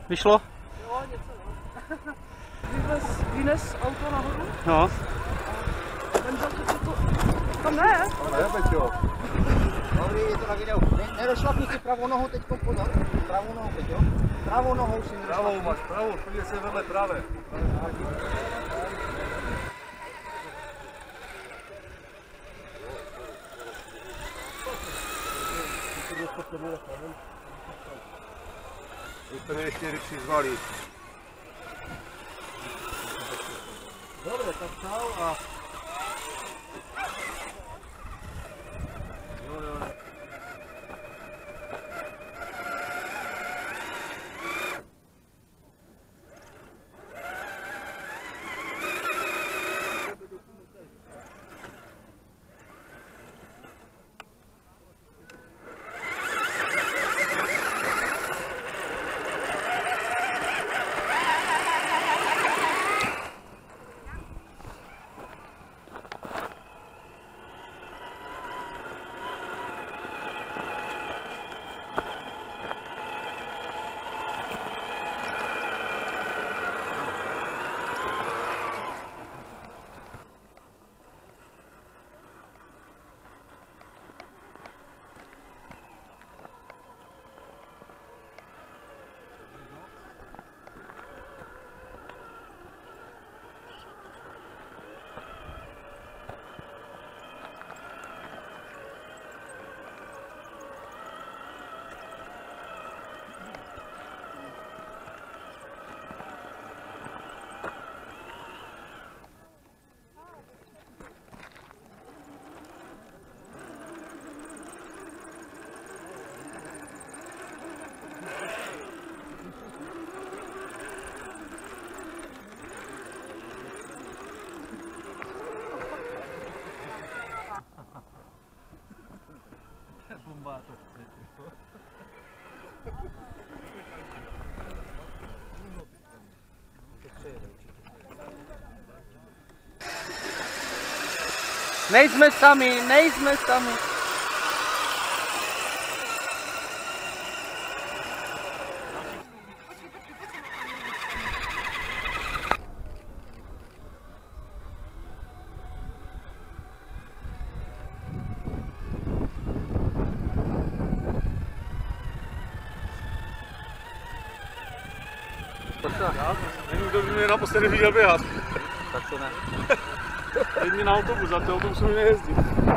Vyšlo? Jo, něco no. Vynes auto nahoru? No. Ten vzal to... Tam ne? Ne, Peťo. Dobrý, je to na videu. Nedošlapni si pravou nohou teď pozor. Pravou nohou, Peťo. Pravou nohou si nedošlapni. Pravou máš, pravou, podívej se vedle pravé. Úplně 4 přizvali. Dobre, tak čau a... Nejsme sami, nejsme sami. Nevím, kdo by mě naposledy viděl běhat. Tak to ne. Jedině na autobus, a ty autobusy mi nejezdí.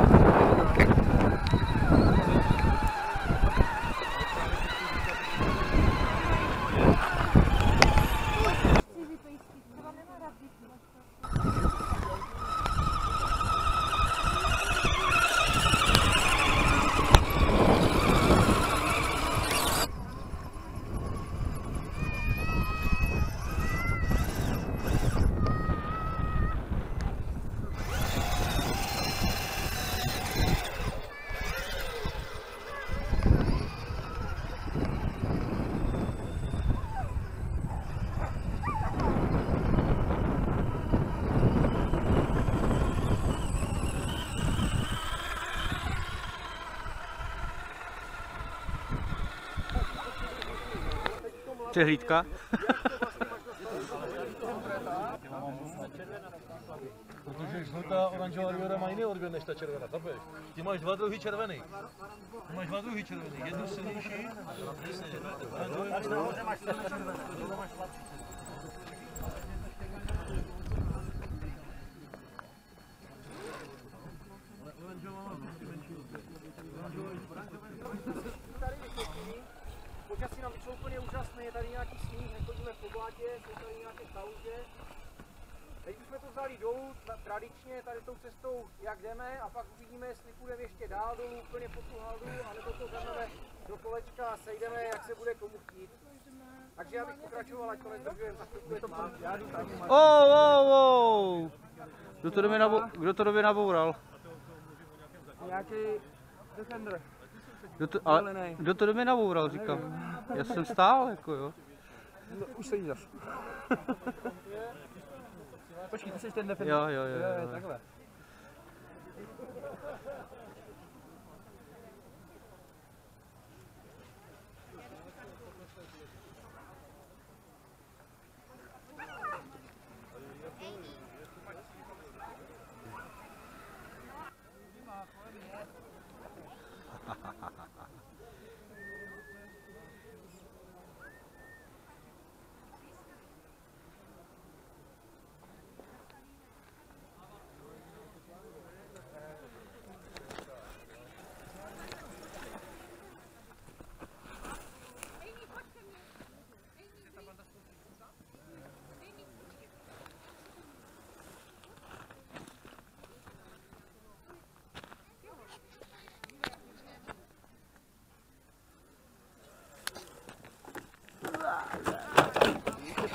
Přehlídka. Protože žlutá oranžová rivera má jiný odběr než ta červená, chápeš? Ty máš dva druhy červený. Jednu silnější a druhý máš nahoře máš červený. Počasí nám vyšlo úplně úžasné, je tady nějaký sníh, nechodíme po blátě, jsou tady nějaké kaluže. Teď jsme to vzali dolů, tradičně tady tou cestou, jak jdeme, a pak uvidíme, jestli půjdeme ještě dál dolů, úplně po tu haldu, anebo to jdeme do kolečka a sejdeme, jak se bude komu chtít. Takže já bych pokračoval, ať to nezdržujeme, tak to bude to mám. Kdo to do mě naboural? Nějaký Defender. Kdo to do mě naboural, říkám. Já jsem stál, jako jo. No, už se jí zas. Počkej, ty jsi ten Defender. Jo. Takhle.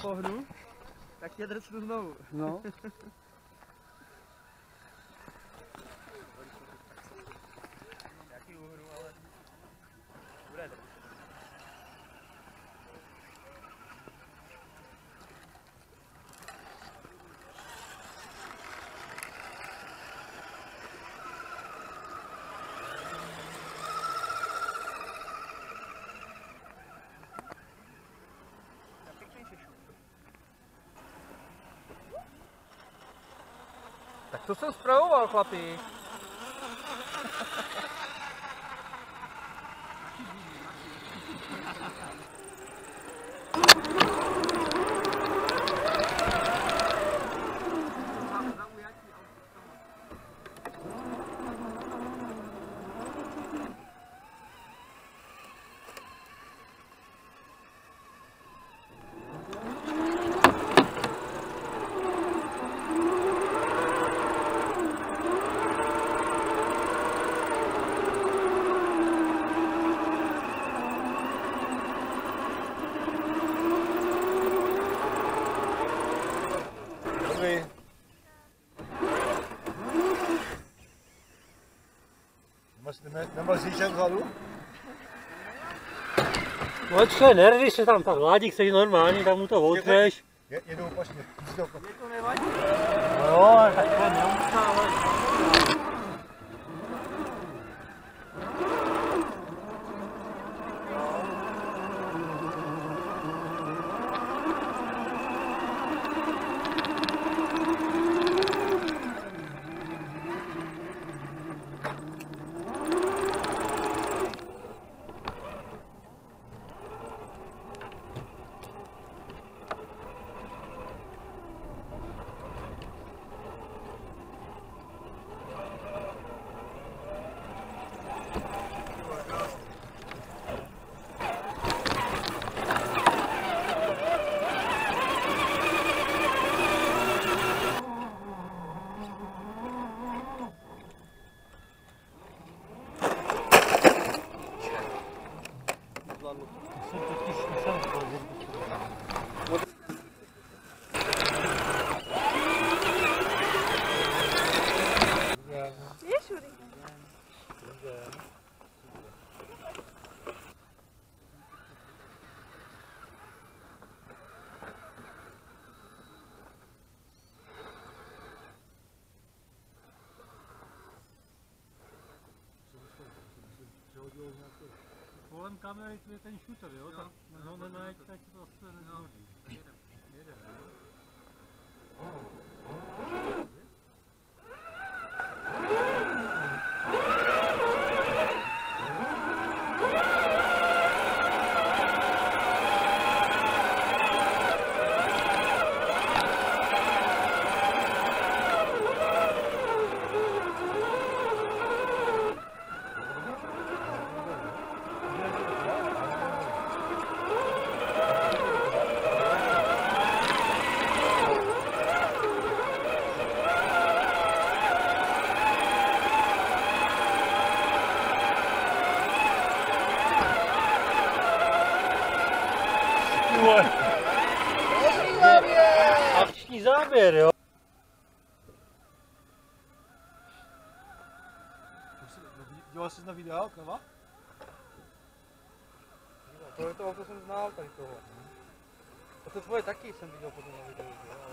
pohnu, tak tě drcnu znovu. No. Jaký úhru, ale bude to. Tak to jsem spravoval, chlapi. Nemáš říčem vzadu? Počkej, nervíš se tam, tak Vládík sedí normálně, tam mu to otvřeš. Jedu opačně. Mě to nevadí. No, tak to neustále. Kolem kamery tu je ten shooter, jo? Tak ho nenajít, tak to zase nezhodí. Jede, akční záběr, jo? Díval jsi na videa, Knova? Tohle to auto jsem znal, tady toho. A to tvoje taky jsem viděl potom na videu,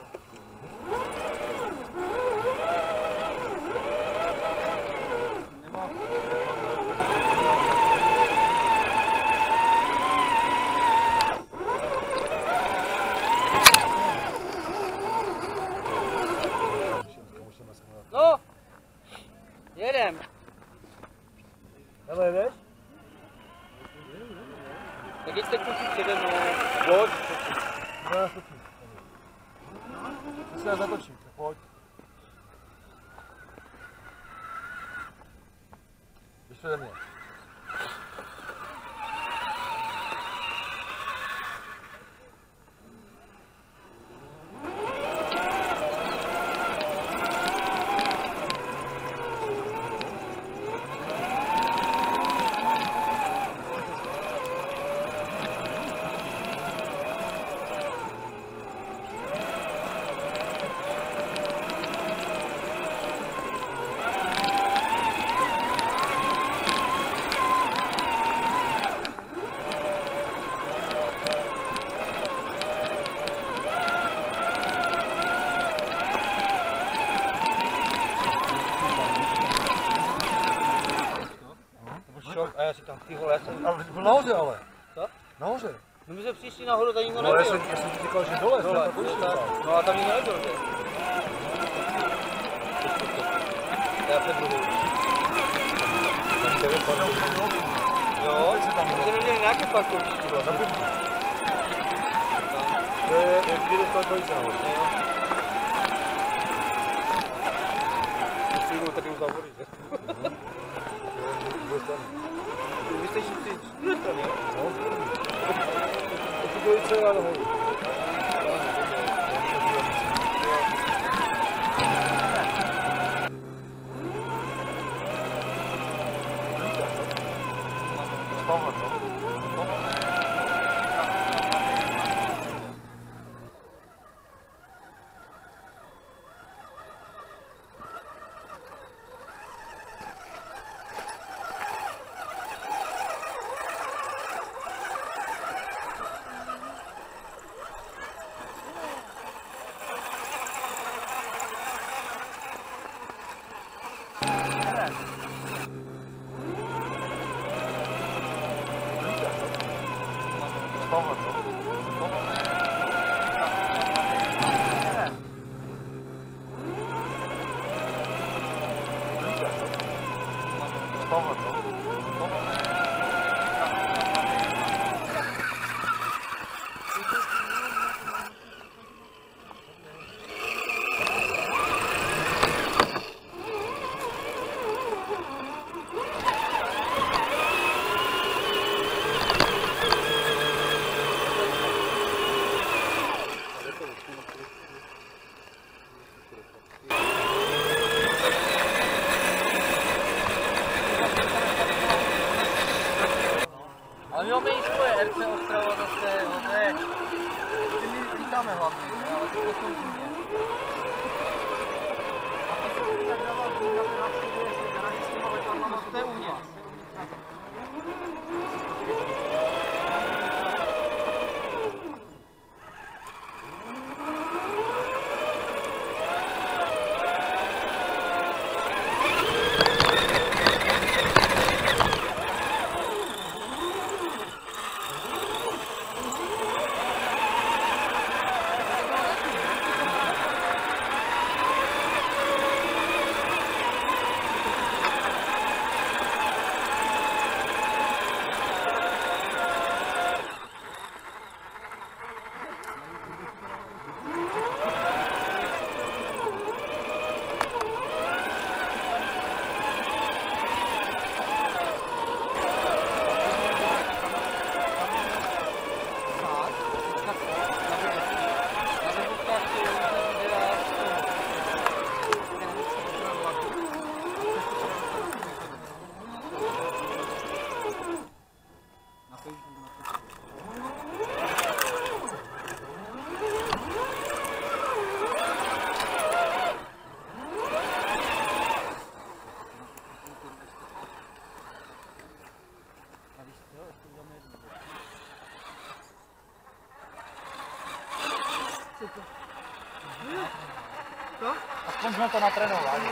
Nemá. No, jedem. Hele, jdeš? Tak jste kusí přede mnou. Pojď. Já natočím. Já zatočím, pojď. Běž přede mě. já říkám, ty vole, já jsem... Ale byl nahoře ale. Co? Nahoře. No my jsme přišli nahoru, tady nikdo No já nebyl. jsem ti říkal, že dole. Dole, no a tam nikdo nebyl, že? Já jsem druhý. Jo, tam neměli nějaké parkoviště. To je kdy dostal dvojice nahoře. Ty jdou tady u závory, že? Vy jste šli z druhé strany, jo? No, to dvojice já nahoru. Ale jo, my svoje RC Ostrava zase, no to je... My lítáme hlavně, ale to jsou zimě. A to se tak dává vzít na ten návštěvě, jestli garanti s těma reklamama, to je u mě. Aspoň jsme to natrénovali.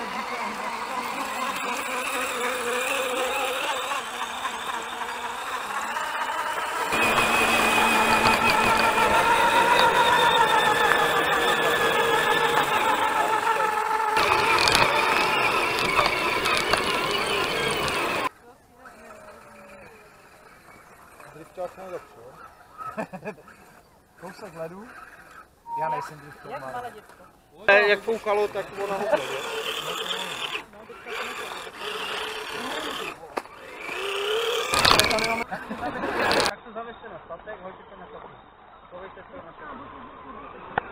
Drifťák nejlepší, jo? Kousek ledu. Já nejsem driftový. Jak foukalo, tak ona ho bude. Tak to zavěste na statek, hoďte to na statek. Pověďte to na statek.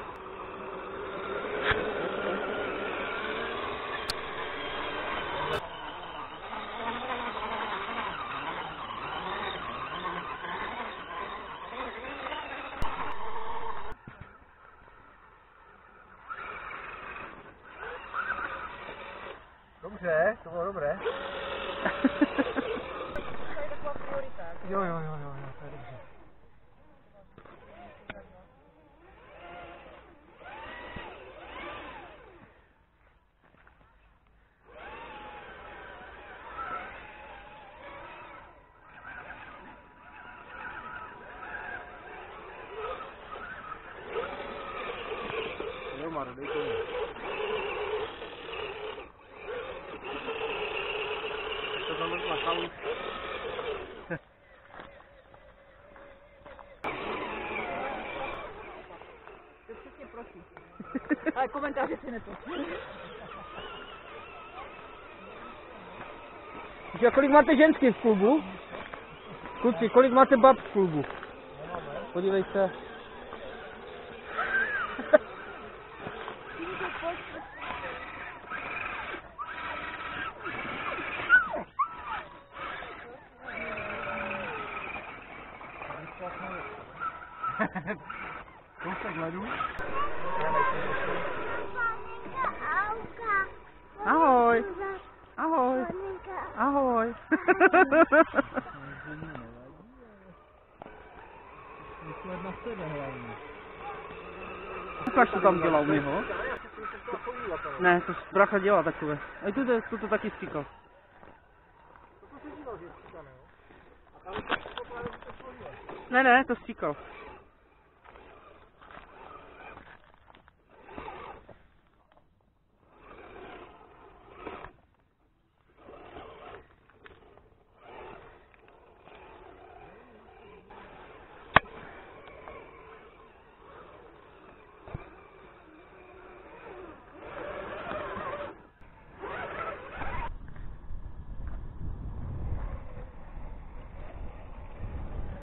Dobře, to bylo dobré. Jo, to je dobře. To zamrzla chalu. To přesně prosím. Ale komentáře si neto. A kolik máte ženský v klubu? Kluci, kolik máte bab v klubu? Podívej se. Kousek ledu. Ahoj. Ahoj. Ahoj. Ukáž, co tam dělal Miho. Ne, to bracha dělá takové. A tu taky stříkal. Ne, to stříkal.